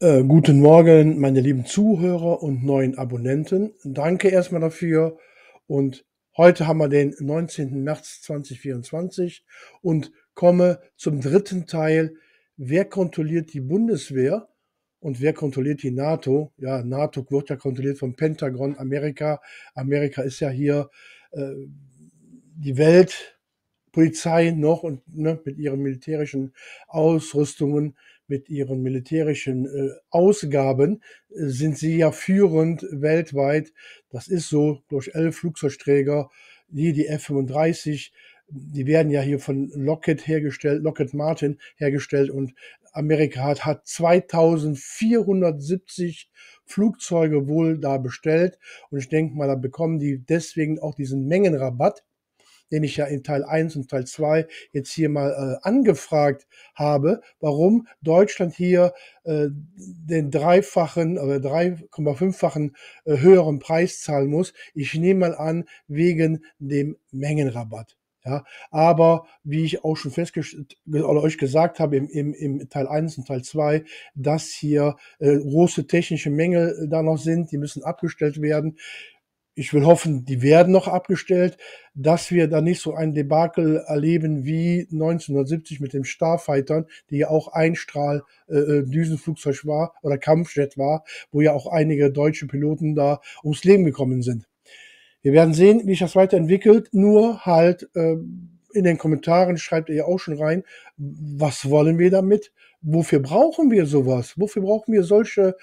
Guten Morgen, meine lieben Zuhörer und neuen Abonnenten. Danke erstmal dafür. Und heute haben wir den 19. März 2024 und komme zum dritten Teil. Wer kontrolliert die Bundeswehr und wer kontrolliert die NATO? Ja, NATO wird ja kontrolliert vom Pentagon, Amerika. Amerika ist ja hier äh, die Weltpolizei noch und ne, mit ihren militärischen Ausrüstungen, mit ihren militärischen Ausgaben sind sie ja führend weltweit. Das ist so durch 11 Flugzeugträger, die F-35, die werden ja hier von Lockheed hergestellt, Lockheed Martin hergestellt, und Amerika hat 2470 Flugzeuge wohl da bestellt, und ich denke mal, da bekommen die deswegen auch diesen Mengenrabatt, den ich ja in Teil 1 und Teil 2 jetzt hier mal angefragt habe, warum Deutschland hier den dreifachen oder 3,5-fachen höheren Preis zahlen muss. Ich nehme mal an, wegen dem Mengenrabatt. Ja, aber wie ich auch schon festgestellt oder euch gesagt habe im Teil 1 und Teil 2, dass hier große technische Mängel da noch sind, die müssen abgestellt werden. Ich will hoffen, die werden noch abgestellt, dass wir da nicht so ein Debakel erleben wie 1970 mit den Starfightern, die ja auch Einstrahl-Düsenflugzeug war oder Kampfjet war, wo ja auch einige deutsche Piloten da ums Leben gekommen sind. Wir werden sehen, wie sich das weiterentwickelt. Nur halt in den Kommentaren schreibt ihr ja auch schon rein, was wollen wir damit? Wofür brauchen wir sowas? Wofür brauchen wir solche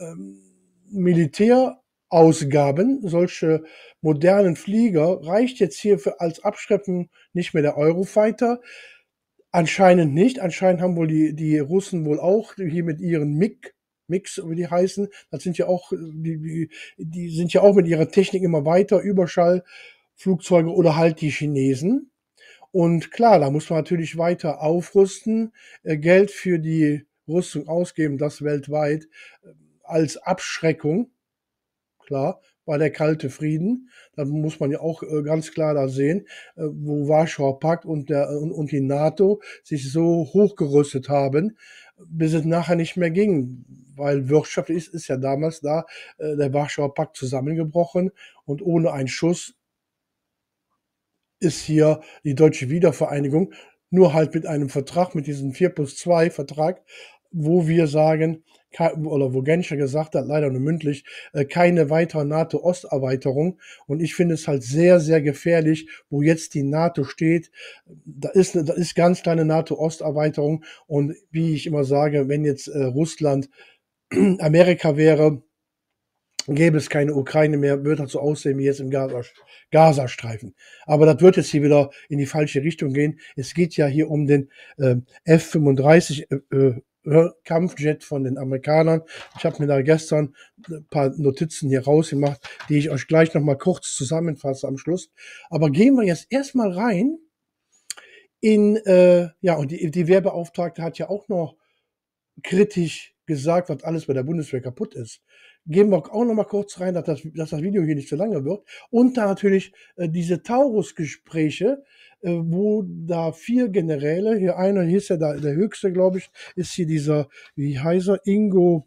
Militärausgaben, solche modernen Flieger? Reicht jetzt hier als Abschrecken nicht mehr der Eurofighter? Anscheinend nicht. Anscheinend haben wohl die Russen wohl auch hier mit ihren MiX, wie die heißen, das sind ja auch, die sind ja auch mit ihrer Technik immer weiter, Überschallflugzeuge oder halt die Chinesen. Und klar, da muss man natürlich weiter aufrüsten, Geld für die Rüstung ausgeben, das weltweit als Abschreckung. Klar, war der kalte Frieden. Da muss man ja auch ganz klar da sehen, wo Warschauer Pakt und die NATO sich so hochgerüstet haben, bis es nachher nicht mehr ging. Weil Wirtschaft ist ja damals da der Warschauer Pakt zusammengebrochen, und ohne einen Schuss ist hier die deutsche Wiedervereinigung, nur halt mit einem Vertrag, mit diesem 4+2 Vertrag, wo wir sagen, oder wo Genscher gesagt hat, leider nur mündlich, keine weitere NATO-Osterweiterung. Und ich finde es halt sehr, sehr gefährlich, wo jetzt die NATO steht. Da ist ganz kleine NATO-Osterweiterung. Und wie ich immer sage, wenn jetzt Russland Amerika wäre, gäbe es keine Ukraine mehr, würde das so aussehen wie jetzt im Gazastreifen. Aber das wird jetzt hier wieder in die falsche Richtung gehen. Es geht ja hier um den F-35 Kampfjet von den Amerikanern. Ich habe mir da gestern ein paar Notizen hier rausgemacht, die ich euch gleich noch mal kurz zusammenfasse am Schluss. Aber gehen wir jetzt erstmal rein in, ja, und die Wehrbeauftragte hat ja auch noch kritisch gesagt, was alles bei der Bundeswehr kaputt ist. Gehen wir auch noch mal kurz rein, dass das Video hier nicht zu lange wird. Und dann natürlich diese Taurus-Gespräche, wo da 4 Generäle, hier einer, hier ist ja der höchste, glaube ich, ist hier dieser, wie heißt er, Ingo,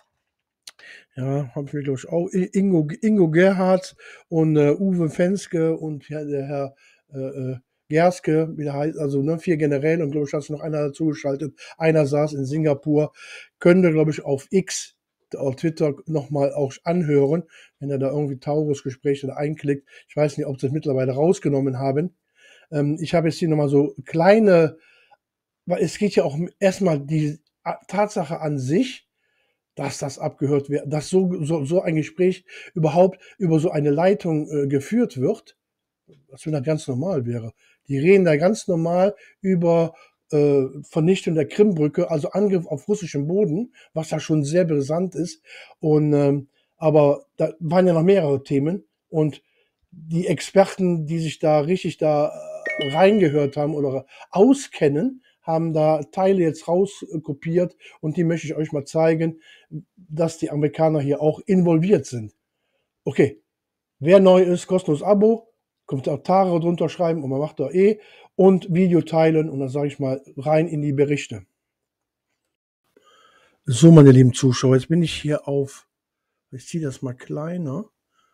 ja, habe ich mir, glaube ich, auch, Ingo Gerhardt und Uwe Fenske und ja, der Herr Gerske, wie der heißt, also ne, 4 Generäle, und glaube ich, hast du noch einer dazugeschaltet. Einer saß in Singapur, könnte, glaube ich, auf X, auf Twitter nochmal auch anhören, wenn er da irgendwie Taurus-Gespräche da einklickt. Ich weiß nicht, ob sie das mittlerweile rausgenommen haben. Ich habe jetzt hier nochmal so kleine, weil es geht ja auch erstmal die Tatsache an sich, dass das abgehört wird, dass so ein Gespräch überhaupt über so eine Leitung geführt wird, als wenn das ganz normal wäre. Die reden da ganz normal über Vernichtung der Krimbrücke, also Angriff auf russischem Boden, was da schon sehr brisant ist. Und aber da waren ja noch mehrere Themen, und die Experten, die sich da richtig da reingehört haben oder auskennen, haben da Teile jetzt rauskopiert, und die möchte ich euch mal zeigen, dass die Amerikaner hier auch involviert sind. Okay, wer neu ist, kostenlos Abo, Kommentare drunter schreiben, und man macht da und Video teilen, und dann sage ich mal rein in die Berichte. So, meine lieben Zuschauer, jetzt bin ich hier auf, ich ziehe das mal kleiner.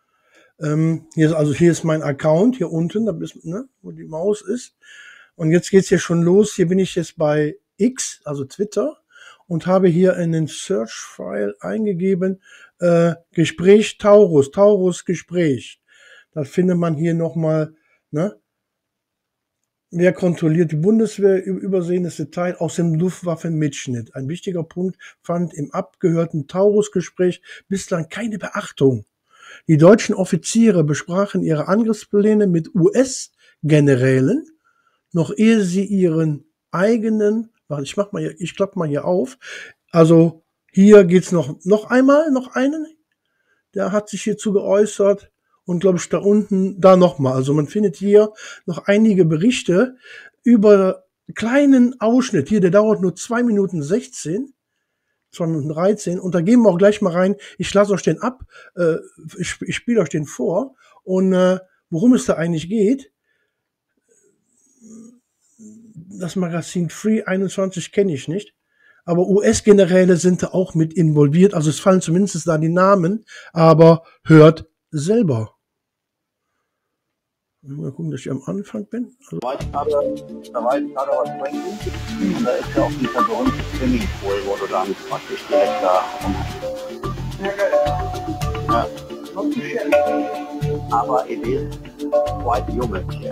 Hier ist mein Account, hier unten, da bist, ne, wo die Maus ist. Und jetzt geht's hier schon los. Hier bin ich jetzt bei X, also Twitter, und habe hier in den Search-File eingegeben, Gespräch Taurus Gespräch. Da findet man hier nochmal, ne, wer kontrolliert die Bundeswehr, übersehenes Detail aus dem Luftwaffenmitschnitt. Ein wichtiger Punkt fand im abgehörten Taurus-Gespräch bislang keine Beachtung. Die deutschen Offiziere besprachen ihre Angriffspläne mit US-Generälen, noch ehe sie ihren eigenen, ich klappe mal hier auf. Also hier geht's noch einen, der hat sich hierzu geäußert und glaube ich da unten, da nochmal. Also man findet hier noch einige Berichte über kleinen Ausschnitt. Hier, der dauert nur 2 Minuten 16. 2 Minuten 13 und da gehen wir auch gleich mal rein. Ich lasse euch den ab, ich spiele euch den vor und worum es da eigentlich geht. Das Magazin Free 21 kenne ich nicht, aber US-Generäle sind da auch mit involviert, also es fallen zumindest da die Namen, aber hört selber. Mal gucken, dass ich am Anfang bin. Also da war ich gerade was trinken und da ist ja auch dieser berühmte Swimmingpool, wo du dann praktisch direkt da ja, geil. Ja. Aber it is quite humid here.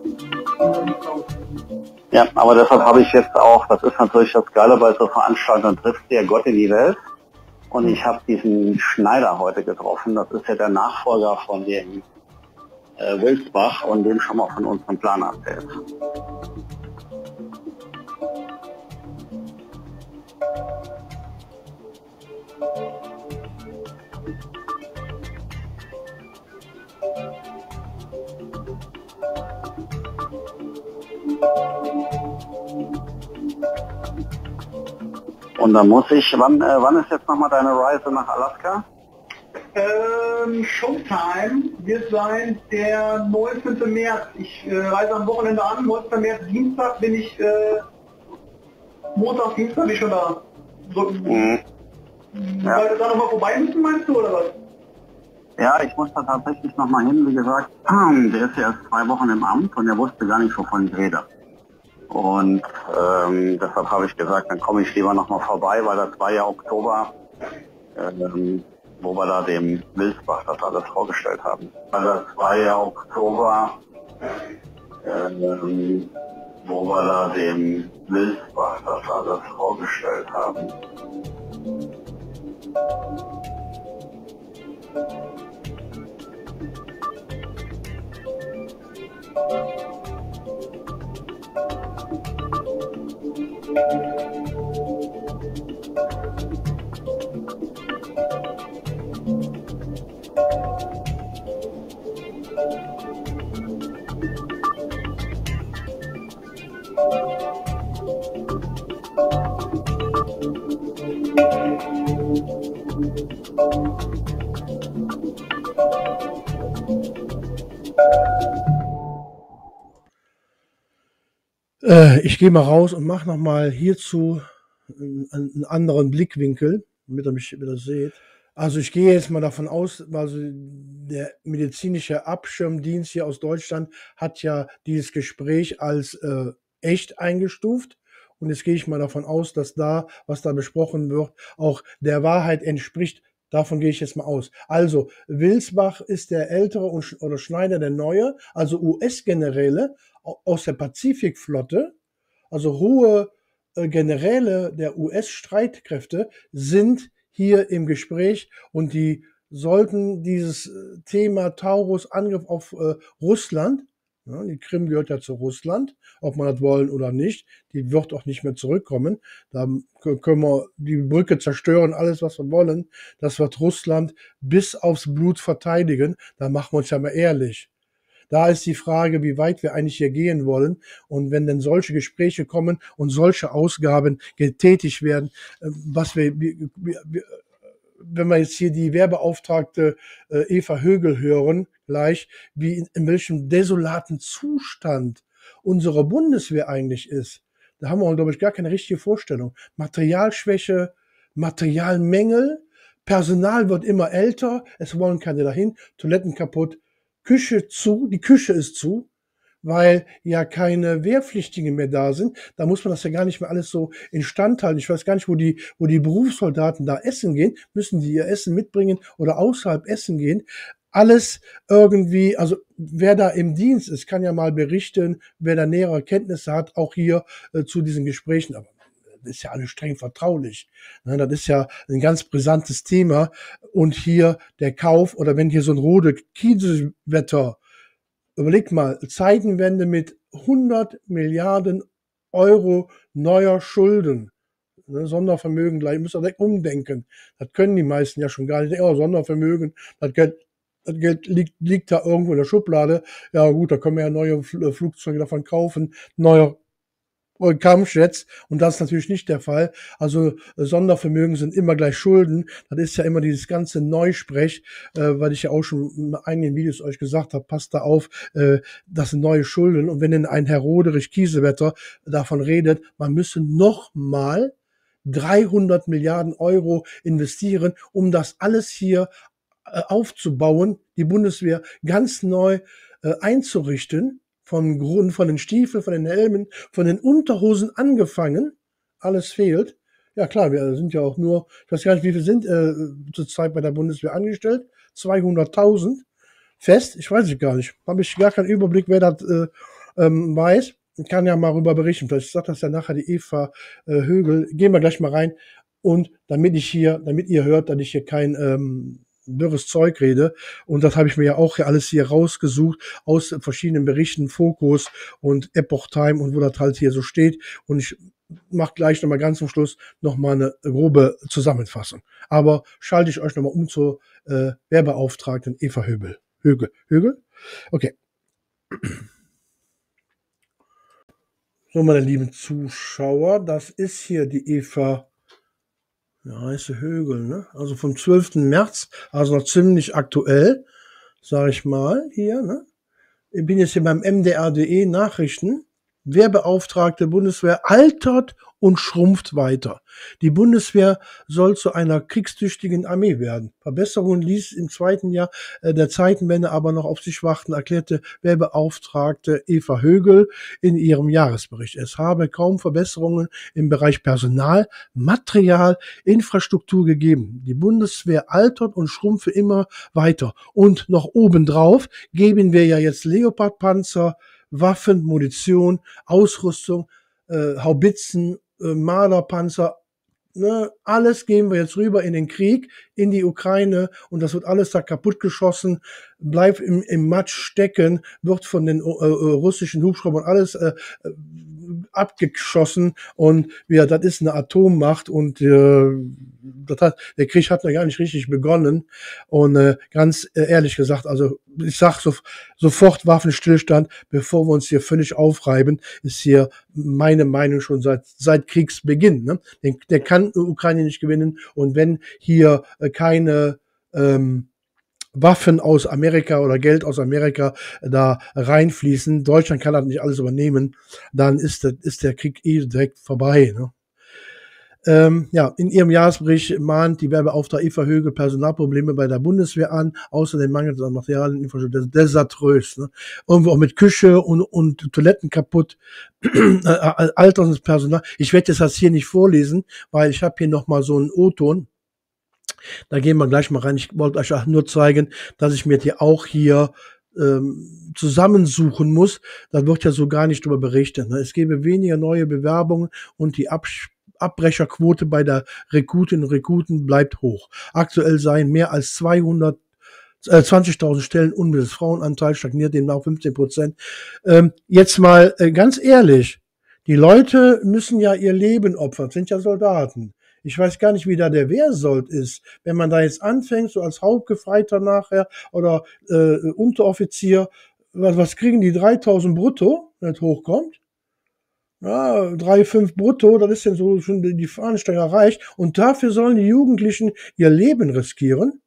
Ja, aber deshalb habe ich jetzt auch, das ist natürlich das Geile bei so Veranstaltungen, trifft der Gott in die Welt. Und ich habe diesen Schneider heute getroffen, das ist ja der Nachfolger von dem Wilsbach und dem schon mal von unserem Plan erzählt. Und dann muss ich, wann ist jetzt nochmal deine Reise nach Alaska? Showtime wird sein der 19. März. Ich reise am Wochenende an, 19. März, Dienstag bin ich, Montag, Dienstag bin ich schon da. So, ja. Weil wir da nochmal vorbei müssen, meinst du, oder was? Ja, ich muss da tatsächlich nochmal hin, wie gesagt, der ist ja erst 2 Wochen im Amt und er wusste gar nicht, wovon ich rede. Und deshalb habe ich gesagt, dann komme ich lieber nochmal vorbei, weil das war ja Oktober, wo wir da dem Wilsbach das alles vorgestellt haben. Weil das war ja Oktober, wo wir da dem Wilsbach das alles vorgestellt haben. Ich gehe mal raus und mache nochmal hierzu einen anderen Blickwinkel, damit ihr mich wieder seht. Also ich gehe jetzt mal davon aus, also der medizinische Abschirmdienst hier aus Deutschland hat ja dieses Gespräch als echt eingestuft. Und jetzt gehe ich mal davon aus, dass da, was da besprochen wird, auch der Wahrheit entspricht. Davon gehe ich jetzt mal aus. Also Wilsbach ist der ältere oder Schneider der neue, also US-Generäle aus der Pazifikflotte, also hohe Generäle der US-Streitkräfte sind hier im Gespräch und die sollten dieses Thema Taurus Angriff auf Russland, ja, die Krim gehört ja zu Russland, ob man das wollen oder nicht, die wird auch nicht mehr zurückkommen. Da können wir die Brücke zerstören, alles was wir wollen. Das wird Russland bis aufs Blut verteidigen. Da machen wir uns ja mal ehrlich. Da ist die Frage, wie weit wir eigentlich hier gehen wollen. Und wenn denn solche Gespräche kommen und solche Ausgaben getätigt werden, wenn wir jetzt hier die Wehrbeauftragte Eva Högel hören, gleich, wie in welchem desolaten Zustand unsere Bundeswehr eigentlich ist, da haben wir, glaube ich, gar keine richtige Vorstellung. Materialschwäche, Materialmängel, Personal wird immer älter, es wollen keine dahin, Toiletten kaputt, Küche zu, die Küche ist zu, weil ja keine Wehrpflichtigen mehr da sind. Da muss man das ja gar nicht mehr alles so instand halten. Ich weiß gar nicht, wo die Berufssoldaten da essen gehen. Müssen die ihr Essen mitbringen oder außerhalb essen gehen? Alles irgendwie, also wer da im Dienst ist, kann ja mal berichten, wer da nähere Kenntnisse hat, auch hier zu diesen Gesprächen. Aber das ist ja alles streng vertraulich. Ne, das ist ja ein ganz brisantes Thema. Und hier der Kauf oder wenn hier so ein Rode Kieselwetter, überleg mal, Zeitenwende mit 100 Milliarden Euro neuer Schulden. Ne, Sondervermögen gleich, müsst ihr direkt umdenken. Das können die meisten ja schon gar nicht. Oh, Sondervermögen, das Geld liegt da irgendwo in der Schublade. Ja gut, da können wir ja neue Flugzeuge davon kaufen, neue Kampfjets, und das ist natürlich nicht der Fall. Also Sondervermögen sind immer gleich Schulden. Das ist ja immer dieses ganze Neusprech, weil ich ja auch schon in einigen Videos euch gesagt habe, passt da auf, das sind neue Schulden. Und wenn denn ein Herr Roderich Kiesewetter davon redet, man müsse nochmal 300 Milliarden Euro investieren, um das alles hier aufzubauen, die Bundeswehr ganz neu einzurichten, vom Grund, von den Stiefeln, von den Helmen, von den Unterhosen angefangen, alles fehlt. Ja klar, wir sind ja auch nur, ich weiß gar nicht, wie viele sind zurzeit bei der Bundeswehr angestellt, 200.000 fest, ich weiß es gar nicht, habe ich gar keinen Überblick, wer das weiß. Ich kann ja mal rüber berichten, vielleicht sagt das ja nachher die Eva Högel, gehen wir gleich mal rein, und damit ihr hört, dass ich hier kein dürres Zeug rede. Und das habe ich mir ja auch alles hier rausgesucht aus verschiedenen Berichten, Fokus und Epoch Time und wo das halt hier so steht. Und ich mache gleich nochmal ganz zum Schluss nochmal eine grobe Zusammenfassung. Aber schalte ich euch nochmal um zur Wehrbeauftragten Eva Högel? Okay. So, meine lieben Zuschauer, das ist hier die Eva, ja, heiße Högel, ne? Also vom 12. März, also noch ziemlich aktuell, sage ich mal, hier, ne? Ich bin jetzt hier beim MDR.de Nachrichten. Wehrbeauftragte Bundeswehr altert und schrumpft weiter. Die Bundeswehr soll zu einer kriegstüchtigen Armee werden. Verbesserungen ließ im zweiten Jahr der Zeitenwende aber noch auf sich warten, erklärte Wehrbeauftragte Eva Högel in ihrem Jahresbericht. Es habe kaum Verbesserungen im Bereich Personal, Material, Infrastruktur gegeben. Die Bundeswehr altert und schrumpfe immer weiter. Und noch obendrauf geben wir ja jetzt Leopardpanzer, Waffen, Munition, Ausrüstung, Haubitzen, Marderpanzer, ne, alles geben wir jetzt rüber in den Krieg, in die Ukraine, und das wird alles da kaputt geschossen, bleibt im Matsch stecken, wird von den russischen Hubschraubern alles abgeschossen, und ja, das ist eine Atommacht, und der Krieg hat noch gar nicht richtig begonnen, und ganz ehrlich gesagt, also ich sag sofort Waffenstillstand, bevor wir uns hier völlig aufreiben, ist hier meine Meinung schon seit Kriegsbeginn. Ne? Der kann Ukraine nicht gewinnen, und wenn hier keine Waffen aus Amerika oder Geld aus Amerika da reinfließen, Deutschland kann das nicht alles übernehmen, dann ist der Krieg direkt vorbei. Ne? Ja, in ihrem Jahresbericht mahnt die Wehrbeauftragte Eva Högel Personalprobleme bei der Bundeswehr an, außerdem mangelt es an Materialien, Infrastruktur, desaströs. Ne? Irgendwo auch mit Küche und Toiletten kaputt, alterndes Personal. Ich werde das hier nicht vorlesen, weil ich habe hier nochmal so einen O-Ton. Da gehen wir gleich mal rein. Ich wollte euch auch nur zeigen, dass ich mir die auch hier zusammensuchen muss. Da wird ja so gar nicht drüber berichtet. Ne? Es gäbe weniger neue Bewerbungen, und die Abbrecherquote bei der Rekrutinnen und Rekruten bleibt hoch. Aktuell seien mehr als 20.000 Stellen unbesetzt. Frauenanteil stagniert demnach 15%. Jetzt mal ganz ehrlich, die Leute müssen ja ihr Leben opfern, sind ja Soldaten. Ich weiß gar nicht, wie da der Wehrsold ist. Wenn man da jetzt anfängt, so als Hauptgefreiter nachher oder Unteroffizier, was kriegen die 3.000 brutto, wenn es hochkommt? Ja, 3,5 brutto, das ist ja so schon die Fahnenstange erreicht. Und dafür sollen die Jugendlichen ihr Leben riskieren,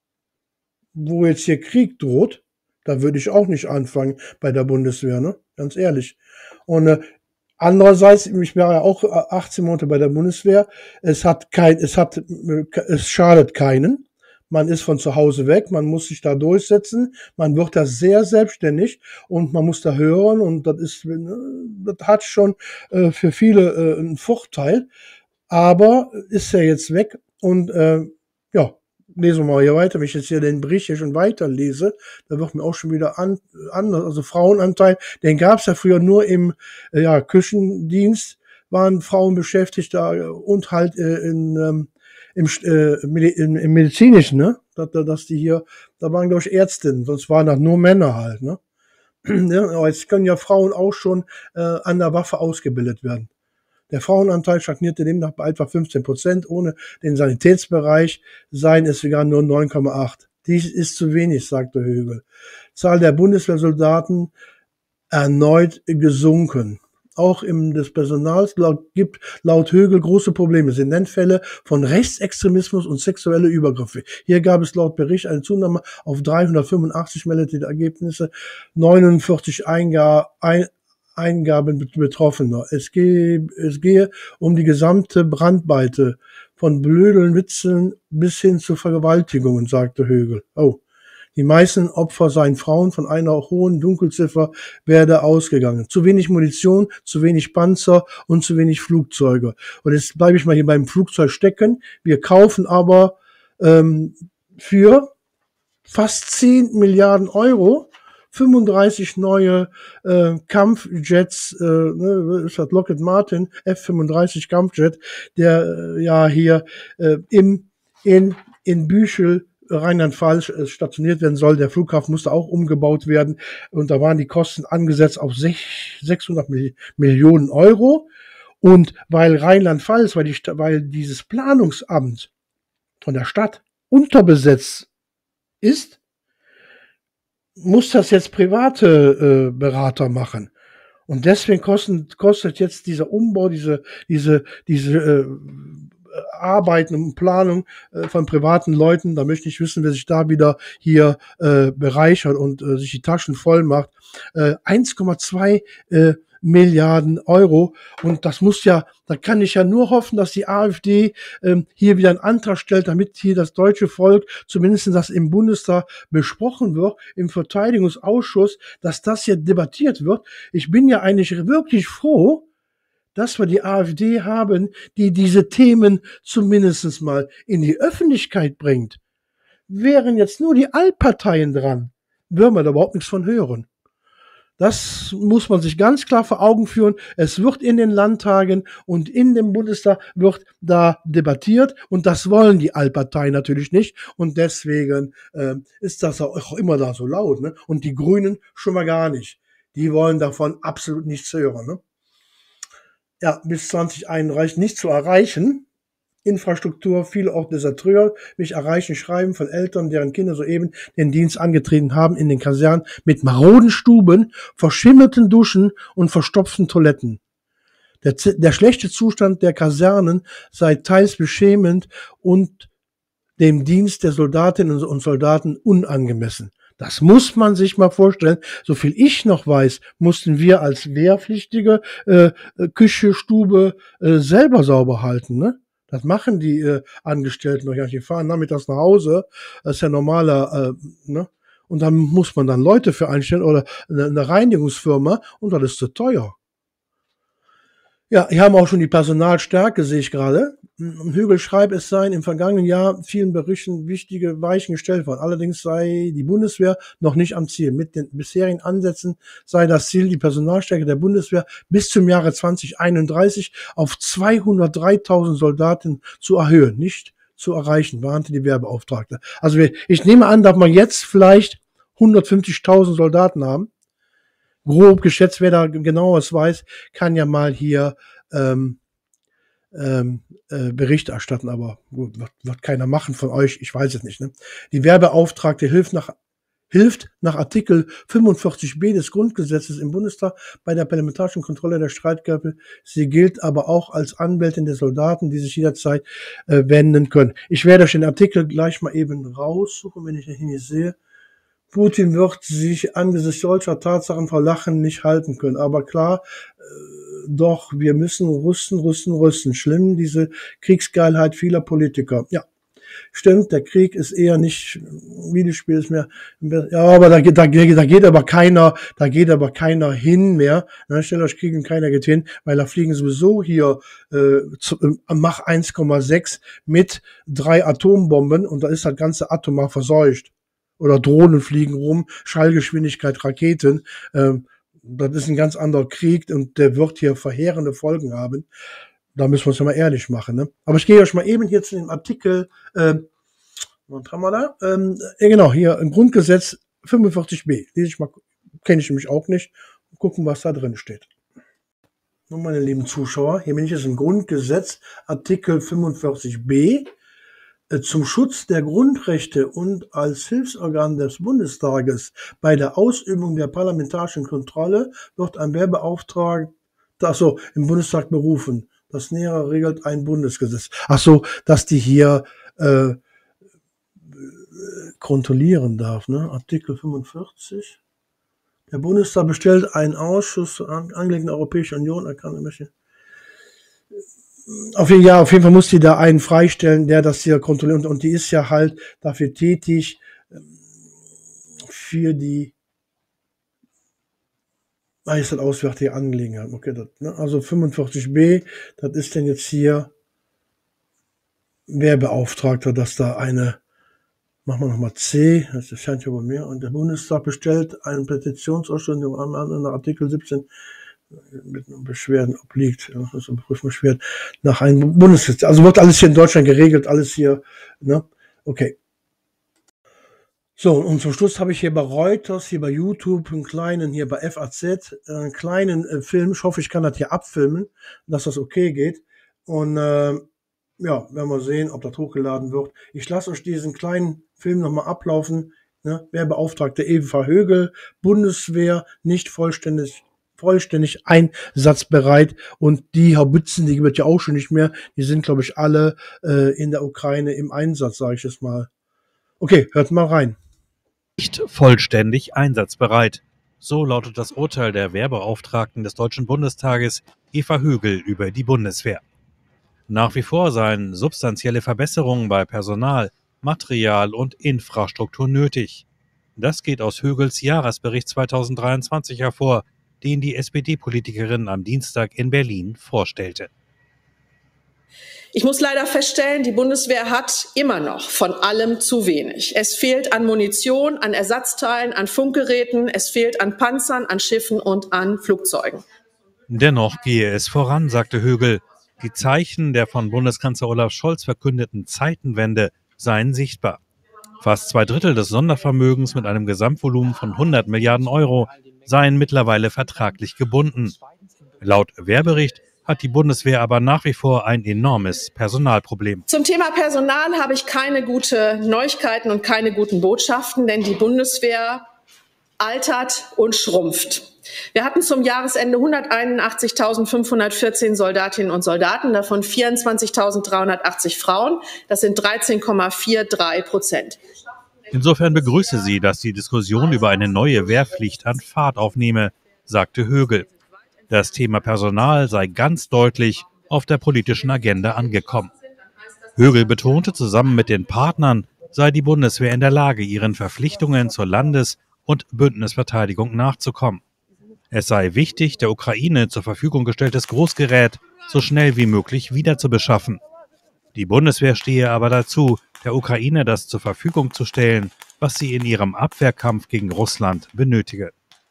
wo jetzt hier Krieg droht. Da würde ich auch nicht anfangen bei der Bundeswehr, ne? Ganz ehrlich. Und Andererseits, ich war ja auch 18 Monate bei der Bundeswehr. Es schadet keinen. Man ist von zu Hause weg, man muss sich da durchsetzen, man wird da sehr selbstständig und man muss da hören und das hat schon für viele einen Vorteil, aber ist ja jetzt weg und ja, lesen wir mal hier weiter. Wenn ich jetzt hier den Bericht hier schon weiterlese, da wird mir auch schon wieder anders, also Frauenanteil, den gab es ja früher nur im Küchendienst, waren Frauen beschäftigt da und halt im Medizinischen, ne? Dass die hier, da waren glaube ich Ärztinnen, sonst waren das nur Männer halt, ne? Ja, aber jetzt können ja Frauen auch schon an der Waffe ausgebildet werden. Der Frauenanteil stagnierte demnach bei etwa 15%, ohne den Sanitätsbereich seien es sogar nur 9,8. Dies ist zu wenig, sagte Högel. Zahl der Bundeswehrsoldaten erneut gesunken. Auch des Personals gibt laut Högel große Probleme. Sie nennt Fälle von Rechtsextremismus und sexuelle Übergriffe. Hier gab es laut Bericht eine Zunahme auf 385 meldete Ergebnisse, 49 Eingaben Betroffener. Es gehe um die gesamte Brandweite von blöden Witzeln bis hin zu Vergewaltigungen, sagte Högel. Oh. Die meisten Opfer seien Frauen, von einer hohen Dunkelziffer werde ausgegangen. Zu wenig Munition, zu wenig Panzer und zu wenig Flugzeuge. Und jetzt bleibe ich mal hier beim Flugzeug stecken. Wir kaufen aber für fast 10 Milliarden Euro 35 neue Kampfjets, ist das Lockheed Martin F-35 Kampfjet, der ja hier in Büchel Rheinland-Pfalz stationiert werden soll. Der Flughafen musste auch umgebaut werden und da waren die Kosten angesetzt auf 600 Millionen Euro. Und weil Rheinland-Pfalz, weil dieses Planungsamt von der Stadt unterbesetzt ist, muss das jetzt private Berater machen. Und deswegen kostet jetzt dieser Umbau, diese Arbeiten und Planung von privaten Leuten, da möchte ich wissen, wer sich da wieder hier bereichert und sich die Taschen voll macht. 1,2 Milliarden Euro. Und das da kann ich ja nur hoffen, dass die AfD hier wieder einen Antrag stellt, damit hier das deutsche Volk, zumindest das im Bundestag besprochen wird, im Verteidigungsausschuss, dass das hier debattiert wird. Ich bin ja eigentlich wirklich froh, dass wir die AfD haben, die diese Themen zumindest mal in die Öffentlichkeit bringt. Wären jetzt nur die Altparteien dran, würden wir da überhaupt nichts von hören. Das muss man sich ganz klar vor Augen führen. Es wird in den Landtagen und in dem Bundestag wird da debattiert und das wollen die Altparteien natürlich nicht und deswegen ist das auch immer da so laut. Ne? Und die Grünen schon mal gar nicht. Die wollen davon absolut nichts hören. Ne? Ja, bis 2031 nicht zu erreichen. Infrastruktur, viele auch Deserteur, mich erreichen Schreiben von Eltern, deren Kinder soeben den Dienst angetreten haben in den Kasernen mit maroden Stuben, verschimmelten Duschen und verstopften Toiletten. Der schlechte Zustand der Kasernen sei teils beschämend und dem Dienst der Soldatinnen und Soldaten unangemessen. Das muss man sich mal vorstellen. So viel ich noch weiß, mussten wir als Wehrpflichtige Küche, Stube selber sauber halten, ne? Das machen die Angestellten doch gar nicht. Die fahren nachmittags nach Hause. Das ist ja normaler, ne? Und dann muss man dann Leute für einstellen oder eine Reinigungsfirma und das ist zu teuer. Ja, hier haben wir auch schon die Personalstärke, sehe ich gerade. Hügel schreibt, es seien im vergangenen Jahr vielen Berichten wichtige Weichen gestellt worden. Allerdings sei die Bundeswehr noch nicht am Ziel. Mit den bisherigen Ansätzen sei das Ziel, die Personalstärke der Bundeswehr bis zum Jahre 2031 auf 203.000 Soldaten zu erhöhen, nicht zu erreichen, warnte die Wehrbeauftragte. Also ich nehme an, dass wir jetzt vielleicht 150.000 Soldaten haben. Grob geschätzt, wer da genaueres weiß, kann ja mal hier Bericht erstatten, aber gut, wird keiner machen von euch, ich weiß es nicht. Ne? Die Wehrbeauftragte hilft nach Artikel 45b des Grundgesetzes im Bundestag bei der parlamentarischen Kontrolle der Streitkräfte. Sie gilt aber auch als Anwältin der Soldaten, die sich jederzeit wenden können. Ich werde euch den Artikel gleich mal eben raussuchen, wenn ich ihn hier sehe. Putin wird sich angesichts solcher Tatsachen vor Lachen nicht halten können. Aber klar, doch, wir müssen rüsten. Schlimm, diese Kriegsgeilheit vieler Politiker. Ja, stimmt, der Krieg ist eher nicht, Videospiel ist mehr, ja, aber da geht aber keiner hin mehr. Ne, stellt euch Krieg und keiner geht hin, weil da fliegen sowieso hier Mach 1,6 mit 3 Atombomben und da ist das ganze atomar verseucht. Oder Drohnen fliegen rum, Schallgeschwindigkeit, Raketen. Das ist ein ganz anderer Krieg und der wird hier verheerende Folgen haben. Da müssen wir uns ja mal ehrlich machen. Ne? Aber ich gehe euch mal eben hier zu dem Artikel, was haben wir da? Genau, hier im Grundgesetz 45b. Lese ich mal, kenne ich nämlich auch nicht. Gucken, was da drin steht. Nun, meine lieben Zuschauer, hier bin ich jetzt im Grundgesetz, Artikel 45b. Zum Schutz der Grundrechte und als Hilfsorgan des Bundestages bei der Ausübung der parlamentarischen Kontrolle wird ein Wehrbeauftragter im Bundestag berufen. Das Nähere regelt ein Bundesgesetz. Dass die hier kontrollieren darf, ne? Artikel 45. Der Bundestag bestellt einen Ausschuss zur Angelegenheiten der Europäischen Union. Auf jeden Fall muss die da einen freistellen, der das hier kontrolliert. Und die ist ja halt dafür tätig, für die auswärtige Angelegenheit. Okay, also 45b, das ist denn jetzt hier Wehrbeauftragter, dass da eine, machen wir nochmal C, das scheint ja bei mir, und der Bundestag bestellt einen Petitionsausschuss nach Artikel 17 mit Beschwerden obliegt, also Prüfungsbeschwerden nach einem Bundesgesetz. Also wird alles hier in Deutschland geregelt, alles hier, ne? Okay. So, und zum Schluss habe ich hier bei Reuters, hier bei YouTube, einen kleinen, hier bei FAZ, einen kleinen Film. Ich hoffe, ich kann das hier abfilmen, dass das okay geht. Und ja, werden wir sehen, ob das hochgeladen wird. Ich lasse euch diesen kleinen Film nochmal ablaufen. Ne? Wehrbeauftragte Eva Högel, Bundeswehr, nicht vollständig einsatzbereit, und die Haubitzen, die gibt es ja auch schon nicht mehr, die sind, glaube ich, alle in der Ukraine im Einsatz, sage ich jetzt mal. Okay, hört mal rein. Nicht vollständig einsatzbereit. So lautet das Urteil der Wehrbeauftragten des Deutschen Bundestages Eva Högel über die Bundeswehr. Nach wie vor seien substanzielle Verbesserungen bei Personal, Material und Infrastruktur nötig. Das geht aus Högels Jahresbericht 2023 hervor, den die SPD-Politikerin am Dienstag in Berlin vorstellte. Ich muss leider feststellen, die Bundeswehr hat immer noch von allem zu wenig. Es fehlt an Munition, an Ersatzteilen, an Funkgeräten, es fehlt an Panzern, an Schiffen und an Flugzeugen. Dennoch gehe es voran, sagte Högel. Die Zeichen der von Bundeskanzler Olaf Scholz verkündeten Zeitenwende seien sichtbar. Fast 2/3 des Sondervermögens mit einem Gesamtvolumen von 100 Milliarden Euro seien mittlerweile vertraglich gebunden. Laut Wehrbericht hat die Bundeswehr aber nach wie vor ein enormes Personalproblem. Zum Thema Personal habe ich keine guten Neuigkeiten und keine guten Botschaften, denn die Bundeswehr altert und schrumpft. Wir hatten zum Jahresende 181.514 Soldatinnen und Soldaten, davon 24.380 Frauen. Das sind 13,43%. Insofern begrüße sie, dass die Diskussion über eine neue Wehrpflicht an Fahrt aufnehme, sagte Högel. Das Thema Personal sei ganz deutlich auf der politischen Agenda angekommen. Högel betonte, zusammen mit den Partnern sei die Bundeswehr in der Lage, ihren Verpflichtungen zur Landes- und Bündnisverteidigung nachzukommen. Es sei wichtig, der Ukraine zur Verfügung gestelltes Großgerät so schnell wie möglich wieder zu beschaffen. Die Bundeswehr stehe aber dazu, der Ukraine das zur Verfügung zu stellen, was sie in ihrem Abwehrkampf gegen Russland benötige.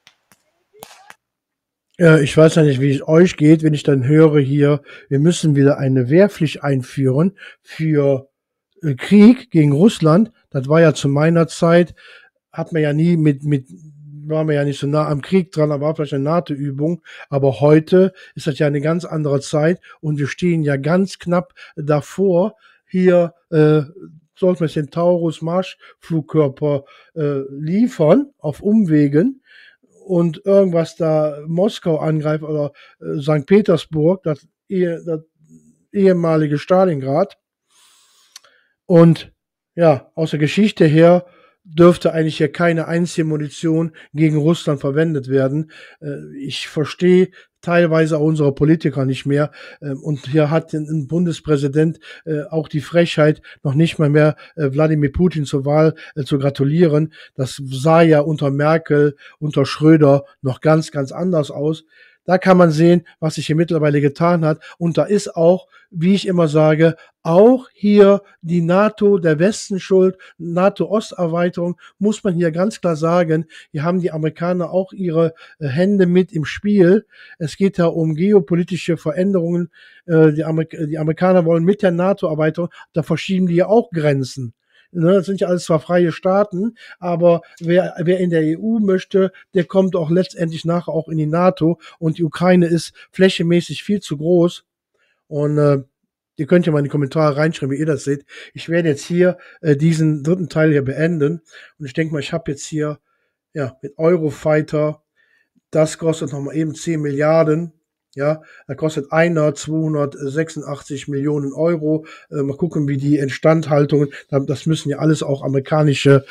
Ich weiß ja nicht, wie es euch geht, wenn ich dann höre hier, wir müssen wieder eine Wehrpflicht einführen für Krieg gegen Russland. Das war ja zu meiner Zeit, hat man ja nie waren wir ja nicht so nah am Krieg dran, aber war vielleicht eine NATO-Übung. Aber heute ist das ja eine ganz andere Zeit und wir stehen ja ganz knapp davor. Hier sollten wir den Taurus-Marschflugkörper liefern auf Umwegen und irgendwas da Moskau angreift oder St. Petersburg, das ehemalige Stalingrad. Und ja, aus der Geschichte her dürfte eigentlich hier keine einzige Munition gegen Russland verwendet werden. Ich verstehe teilweise auch unsere Politiker nicht mehr. Und hier hat ein Bundespräsident auch die Frechheit, noch nicht mal mehr Wladimir Putin zur Wahl zu gratulieren. Das sah ja unter Merkel, unter Schröder noch ganz, ganz anders aus. Da kann man sehen, was sich hier mittlerweile getan hat. Und da ist auch, wie ich immer sage, auch hier die NATO, der Westen schuld, NATO-Osterweiterung, muss man hier ganz klar sagen. Hier haben die Amerikaner auch ihre Hände mit im Spiel. Es geht ja um geopolitische Veränderungen. Die Amerikaner wollen mit der NATO-Erweiterung, da verschieben die ja auch Grenzen. Das sind ja alles zwar freie Staaten, aber wer in der EU möchte, der kommt auch letztendlich nachher auch in die NATO. Und die Ukraine ist flächenmäßig viel zu groß. Und ihr könnt ja mal in die Kommentare reinschreiben, wie ihr das seht. Ich werde jetzt hier diesen dritten Teil hier beenden. Und ich denke mal, ich habe jetzt hier mit Eurofighter, das kostet nochmal eben 10 Milliarden. Ja, da kostet einer 286 Millionen Euro. Mal gucken, wie die Instandhaltungen, das müssen ja alles auch amerikanische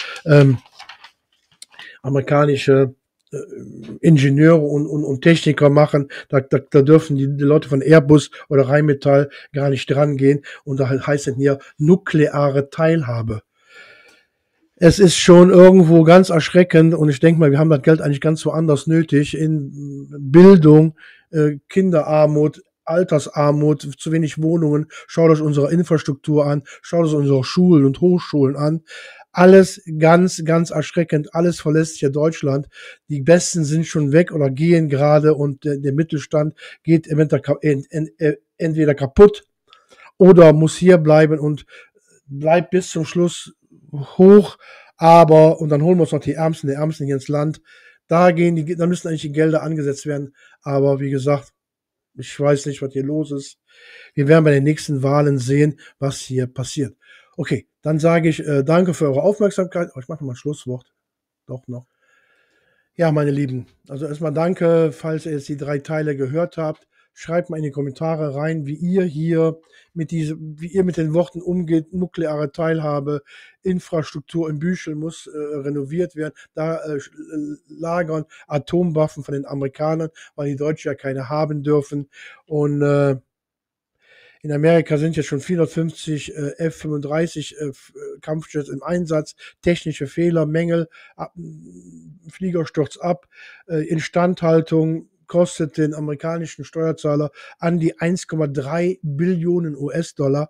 Ingenieure und Techniker machen. Da dürfen die Leute von Airbus oder Rheinmetall gar nicht dran gehen. Und da heißt es hier nukleare Teilhabe. Es ist schon irgendwo ganz erschreckend und ich denke mal, wir haben das Geld eigentlich ganz woanders nötig, in Bildung, Kinderarmut, Altersarmut, zu wenig Wohnungen. Schaut euch unsere Infrastruktur an, schaut euch unsere Schulen und Hochschulen an. Alles ganz, ganz erschreckend, alles verlässt hier Deutschland. Die Besten sind schon weg oder gehen gerade und der Mittelstand geht entweder kaputt oder muss hier bleiben und bleibt bis zum Schluss hoch, aber, und dann holen wir uns noch die Ärmsten hier ins Land. Da müssen eigentlich die Gelder angesetzt werden. Aber wie gesagt, ich weiß nicht, was hier los ist. Wir werden bei den nächsten Wahlen sehen, was hier passiert. Okay, dann sage ich danke für eure Aufmerksamkeit. Oh, ich mache mal ein Schlusswort. Doch noch. Ja, meine Lieben, also erstmal danke, falls ihr jetzt die 3 Teile gehört habt. Schreibt mal in die Kommentare rein, wie ihr hier mit den Worten umgeht. Nukleare Teilhabe, Infrastruktur in Büchel muss renoviert werden. Da lagern Atomwaffen von den Amerikanern, weil die Deutschen ja keine haben dürfen. Und in Amerika sind jetzt schon 450 F-35 Kampfjets im Einsatz. Technische Fehler, Mängel, Flieger stürzt ab, Instandhaltung kostet den amerikanischen Steuerzahler an die 1,3 Billionen US-Dollar.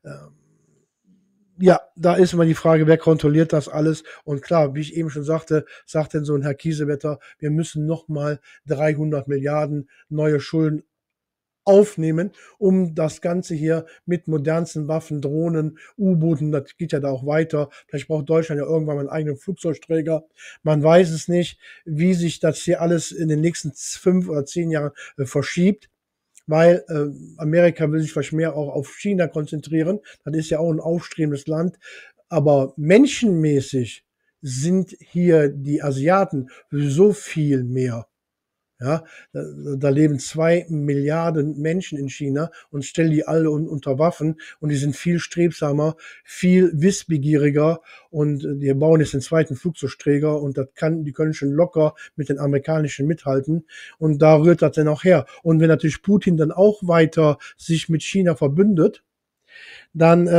Ja, da ist immer die Frage, wer kontrolliert das alles? Und klar, wie ich eben schon sagte, sagt denn so ein Herr Kiesewetter, wir müssen nochmal 300 Milliarden neue Schulden aufnehmen, um das Ganze hier mit modernsten Waffen, Drohnen, U-Booten, das geht ja da auch weiter. Vielleicht braucht Deutschland ja irgendwann mal einen eigenen Flugzeugträger. Man weiß es nicht, wie sich das hier alles in den nächsten 5 oder 10 Jahren verschiebt, weil Amerika will sich vielleicht mehr auch auf China konzentrieren. Das ist ja auch ein aufstrebendes Land. Aber menschenmäßig sind hier die Asiaten so viel mehr. Ja, da leben 2 Milliarden Menschen in China und stellen die alle unter Waffen und die sind viel strebsamer, viel wissbegieriger und die bauen jetzt den zweiten Flugzeugträger und die können schon locker mit den amerikanischen mithalten und da rührt das dann auch her. Und wenn natürlich Putin dann auch weiter sich mit China verbündet, dann,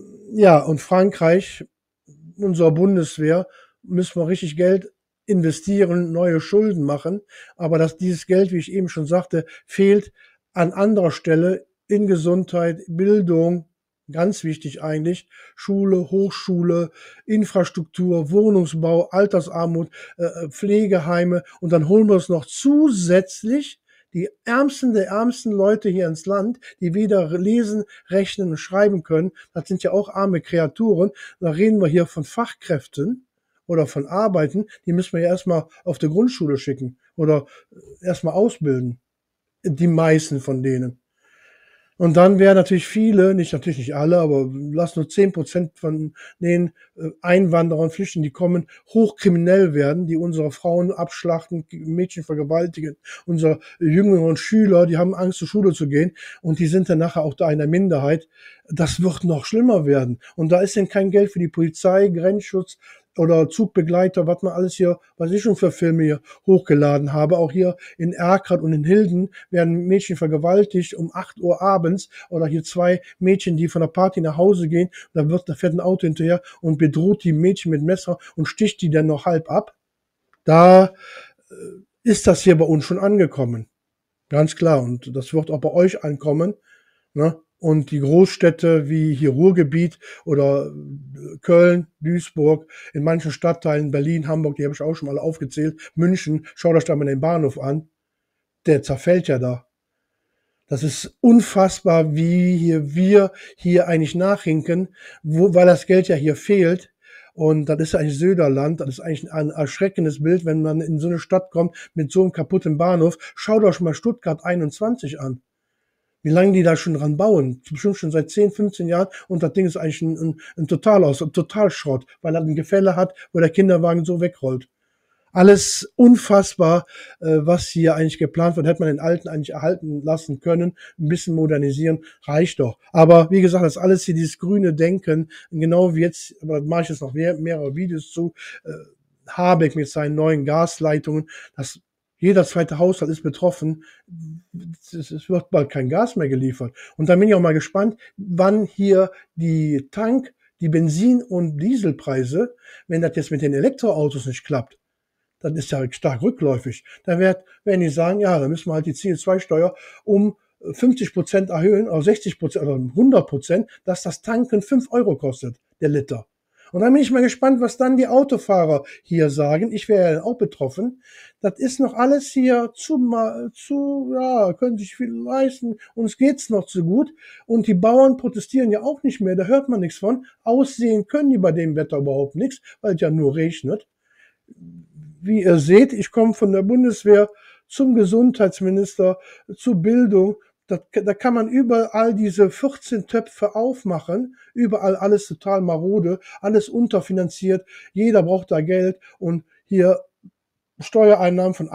und Frankreich, unsere Bundeswehr, müssen wir richtig Geld investieren, neue Schulden machen, aber dieses Geld, wie ich eben schon sagte, fehlt an anderer Stelle in Gesundheit, Bildung, ganz wichtig eigentlich, Schule, Hochschule, Infrastruktur, Wohnungsbau, Altersarmut, Pflegeheime und dann holen wir es noch zusätzlich die Ärmsten der ärmsten Leute hier ins Land, die weder lesen, rechnen und schreiben können. Das sind ja auch arme Kreaturen. Da reden wir hier von Fachkräften oder von Arbeiten, die müssen wir ja erstmal auf die Grundschule schicken oder erstmal ausbilden. Die meisten von denen. Und dann wären natürlich viele, natürlich nicht alle, aber lass nur 10% von den Einwanderern und Flüchtlingen, die kommen, hochkriminell werden, die unsere Frauen abschlachten, Mädchen vergewaltigen, unsere jüngeren Schüler, die haben Angst, zur Schule zu gehen und die sind dann nachher auch da in der Minderheit. Das wird noch schlimmer werden. Und da ist denn kein Geld für die Polizei, Grenzschutz oder Zugbegleiter, was man alles hier, was ich schon für Filme hier hochgeladen habe. Auch hier in Erkrath und in Hilden werden Mädchen vergewaltigt um 8 Uhr abends oder hier 2 Mädchen, die von der Party nach Hause gehen. Da fährt ein Auto hinterher und bedroht die Mädchen mit Messer und sticht die dann noch halb ab. Da ist das hier bei uns schon angekommen. Ganz klar. Und das wird auch bei euch ankommen. Ne? Und die Großstädte wie hier Ruhrgebiet oder Köln, Duisburg, in manchen Stadtteilen, Berlin, Hamburg, die habe ich auch schon mal aufgezählt, München, schaut euch da mal den Bahnhof an. Der zerfällt ja da. Das ist unfassbar, wie wir hier eigentlich nachhinken, weil das Geld ja hier fehlt. Und das ist eigentlich Söderland. Das ist eigentlich ein erschreckendes Bild, wenn man in so eine Stadt kommt mit so einem kaputten Bahnhof. Schaut euch mal Stuttgart 21 an. Wie lange die da schon dran bauen. Bestimmt schon seit 10, 15 Jahren. Und das Ding ist eigentlich ein Totalschrott, weil er ein Gefälle hat, wo der Kinderwagen so wegrollt. Alles unfassbar, was hier eigentlich geplant wird. Hätte man den alten eigentlich erhalten lassen können. Ein bisschen modernisieren, reicht doch. Aber wie gesagt, das ist alles hier dieses grüne Denken. Genau wie jetzt, aber da mache ich jetzt noch mehrere Videos zu, Habeck mit seinen neuen Gasleitungen. Jeder zweite Haushalt ist betroffen. Es wird bald kein Gas mehr geliefert. Und da bin ich auch mal gespannt, wann hier die Benzin- und Dieselpreise, wenn das jetzt mit den Elektroautos nicht klappt, dann ist ja stark rückläufig. Dann werden die sagen, ja, dann müssen wir halt die CO2-Steuer um 50% erhöhen, oder 60% oder 100%, dass das Tanken 5 Euro kostet, der Liter. Und dann bin ich mal gespannt, was dann die Autofahrer hier sagen. Ich wäre ja auch betroffen. Das ist noch alles hier können sich viel leisten. Uns geht's noch zu gut. Und die Bauern protestieren ja auch nicht mehr. Da hört man nichts von. Aussehen können die bei dem Wetter überhaupt nichts, weil es ja nur regnet. Wie ihr seht, ich komme von der Bundeswehr zum Gesundheitsminister, zur Bildung. Da kann man überall diese 14 Töpfe aufmachen, überall alles total marode, alles unterfinanziert, jeder braucht da Geld und hier Steuereinnahmen von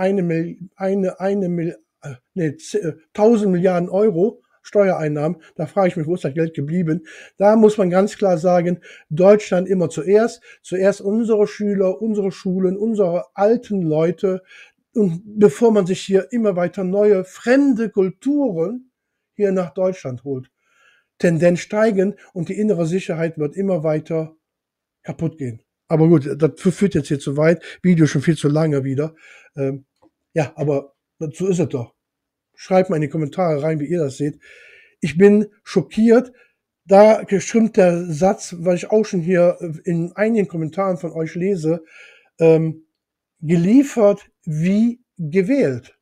1000 Milliarden Euro Steuereinnahmen, da frage ich mich, wo ist das Geld geblieben? Da muss man ganz klar sagen, Deutschland immer zuerst unsere Schüler, unsere Schulen, unsere alten Leute, und bevor man sich hier immer weiter neue, fremde Kulturen hier nach Deutschland holt. Tendenz steigen und die innere Sicherheit wird immer weiter kaputt gehen. Aber gut, das führt jetzt hier zu weit. Video schon viel zu lange wieder. Ja, aber so ist es doch. Schreibt mal in die Kommentare rein, wie ihr das seht. Ich bin schockiert. Da stimmt der Satz, weil ich auch schon hier in einigen Kommentaren von euch lese, geliefert wie gewählt.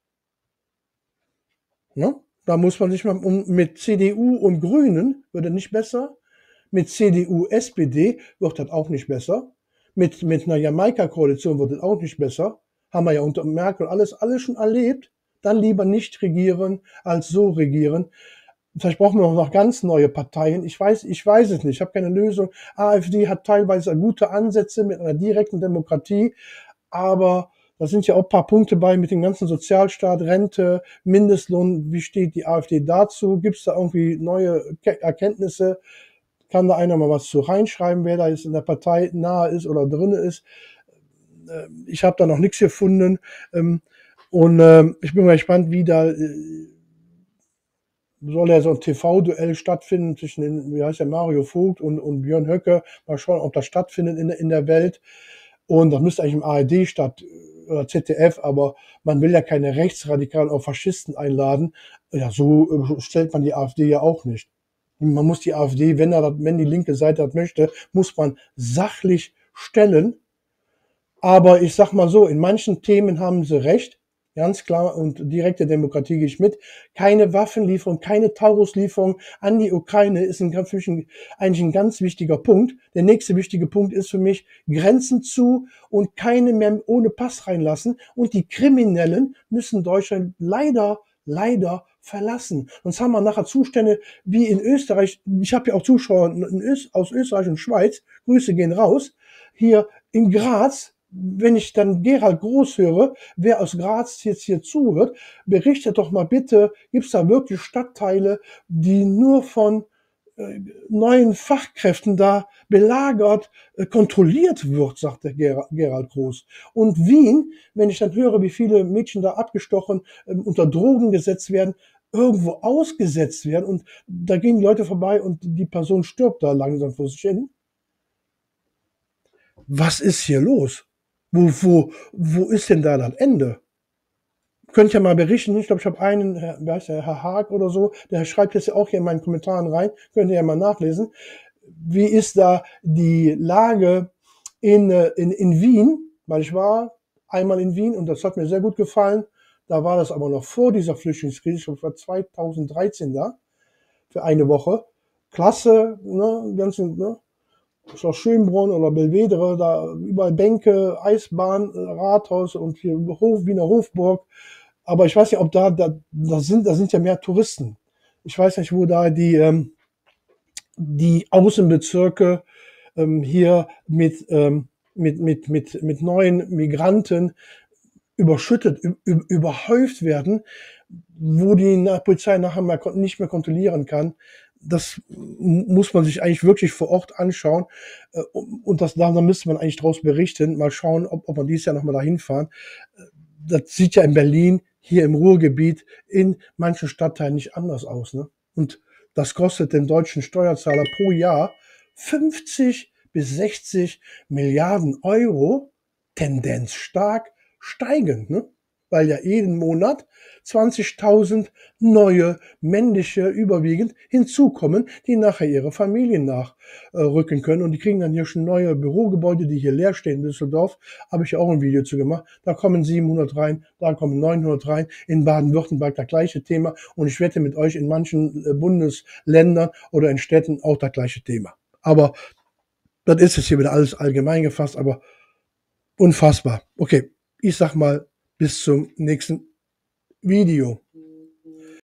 Ne? Da muss man sich mal mit CDU und Grünen würde nicht besser. Mit CDU, SPD wird das auch nicht besser. Mit einer Jamaika-Koalition wird das auch nicht besser. Haben wir ja unter Merkel alles schon erlebt. Dann lieber nicht regieren als so regieren. Vielleicht brauchen wir noch ganz neue Parteien. Ich weiß es nicht. Ich habe keine Lösung. AfD hat teilweise gute Ansätze mit einer direkten Demokratie, aber da sind ja auch ein paar Punkte bei mit dem ganzen Sozialstaat, Rente, Mindestlohn. Wie steht die AfD dazu? Gibt es da irgendwie neue Erkenntnisse? Kann da einer mal was zu reinschreiben, wer da jetzt in der Partei nahe ist oder drinne ist? Ich habe da noch nichts gefunden. Und ich bin mal gespannt, wie da soll ja so ein TV-Duell stattfinden zwischen, wie heißt der, Mario Vogt und Björn Höcke. Mal schauen, ob das stattfindet in der Welt. Und das müsste eigentlich im ARD oder ZDF, aber man will ja keine Rechtsradikalen oder Faschisten einladen. Ja, so stellt man die AfD ja auch nicht. Man muss die AfD, wenn die linke Seite das möchte, muss man sachlich stellen. Aber ich sag mal so, in manchen Themen haben sie recht. Ganz klar, und direkte Demokratie gehe ich mit. Keine Waffenlieferung, keine Tauruslieferung an die Ukraine ist für mich eigentlich ein ganz wichtiger Punkt. Der nächste wichtige Punkt ist für mich, Grenzen zu und keine mehr ohne Pass reinlassen. Und die Kriminellen müssen Deutschland leider verlassen. Sonst haben wir nachher Zustände wie in Österreich. Ich habe ja auch Zuschauer aus Österreich und Schweiz. Grüße gehen raus. Hier in Graz. Wenn ich dann Gerald Groß höre, wer aus Graz jetzt hier zuhört, berichtet doch mal bitte, gibt es da wirklich Stadtteile, die nur von neuen Fachkräften da belagert, kontrolliert wird, sagt der Gerald Groß. Und Wien, wenn ich dann höre, wie viele Mädchen da abgestochen, unter Drogen gesetzt werden, irgendwo ausgesetzt werden und da gehen die Leute vorbei und die Person stirbt da langsam vor sich hin. Was ist hier los? Wo ist denn da das Ende? Könnt ihr mal berichten, ich glaube, ich habe einen, wer heißt der, Herr Haag oder so, der schreibt jetzt ja auch hier in meinen Kommentaren rein, könnt ihr ja mal nachlesen. Wie ist da die Lage in Wien? Weil ich war einmal in Wien und das hat mir sehr gut gefallen. Da war das aber noch vor dieser Flüchtlingskrise, ich glaube, ich war 2013 da, für eine Woche. Klasse, ne, ganzen, ne, Schloss Schönbrunn oder Belvedere, da überall Bänke, Eisbahn, Rathaus und hier Wiener Hofburg. Aber ich weiß nicht, ob da sind ja mehr Touristen. Ich weiß nicht, wo da die Außenbezirke hier mit neuen Migranten überschüttet, überhäuft werden, wo die Polizei nachher nicht mehr kontrollieren kann. Das muss man sich eigentlich wirklich vor Ort anschauen. Und da müsste man eigentlich draus berichten. Mal schauen, ob man dieses Jahr nochmal dahin fahren. Das sieht ja in Berlin, hier im Ruhrgebiet, in manchen Stadtteilen nicht anders aus. Ne? Und das kostet den deutschen Steuerzahler pro Jahr 50 bis 60 Milliarden Euro, Tendenz stark steigend, ne? Weil ja jeden Monat 20.000 neue männliche überwiegend hinzukommen, die nachher ihre Familien nachrücken können. Und die kriegen dann hier schon neue Bürogebäude, die hier leer stehen in Düsseldorf. Habe ich auch ein Video zu gemacht. Da kommen 700 rein, da kommen 900 rein. In Baden-Württemberg das gleiche Thema. Und ich wette mit euch, in manchen Bundesländern oder in Städten auch das gleiche Thema. Aber das ist jetzt hier wieder alles allgemein gefasst, aber unfassbar. Okay, ich sag mal, bis zum nächsten Video.